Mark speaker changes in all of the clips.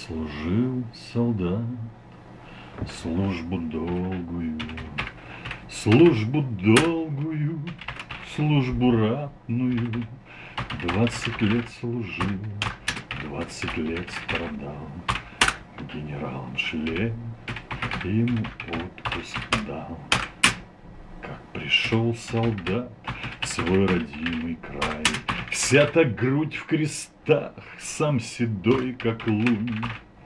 Speaker 1: Служил солдат службу долгую, службу долгую, службу ратную. 20 лет служил, 20 лет страдал. Генералом шлем ему отпуск дал. Как пришел солдат в свой родимый край, вся та грудь в крестах, сам седой, как лунь.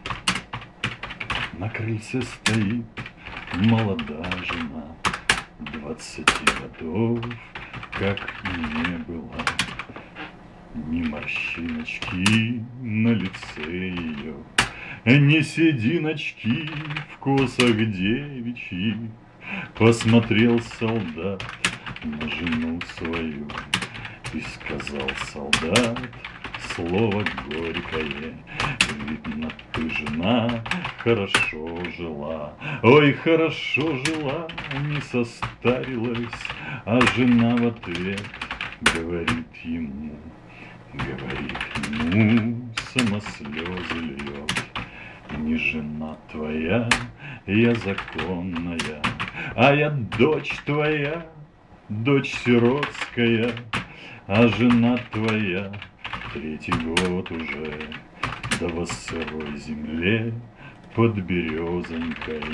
Speaker 1: На крыльце стоит молодая жена, 20 годов, как и не было. Ни морщиночки на лице ее, ни сединочки в косах девичьих. Посмотрел солдат на жену свою и сказал солдат слово горькое: видно, ты, жена, хорошо жила. Ой, хорошо жила, не состарилась. А жена в ответ говорит ему, сама слезы льет. Не жена твоя, я законная, а я дочь твоя, дочь сиротская. А жена твоя третий год уже, да во сырой земле под березонькой.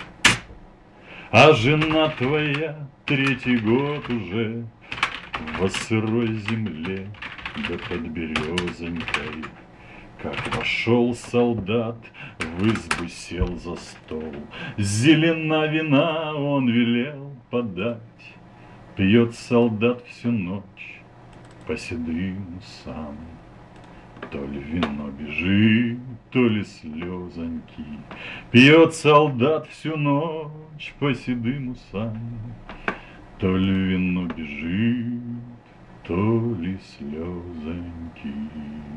Speaker 1: А жена твоя третий год уже во сырой земле, да под березонькой. Как вошел солдат, в избу сел за стол, зелена вина он велел подать. Пьет солдат всю ночь по седым усам, то ли вино бежит, то ли слезоньки. Пьет солдат всю ночь по седым усам, то ли вино бежит, то ли слезоньки.